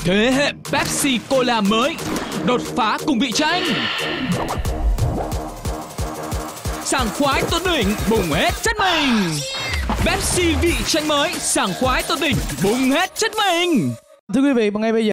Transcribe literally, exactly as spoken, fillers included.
Thế hệ Pepsi Cola mới đột phá cùng vị tranh. Sảng khoái tột đỉnh, bùng hết chất mình. Pepsi vị tranh mới, sảng khoái tột đỉnh, bùng hết chất mình. Thưa quý vị, ngay bây giờ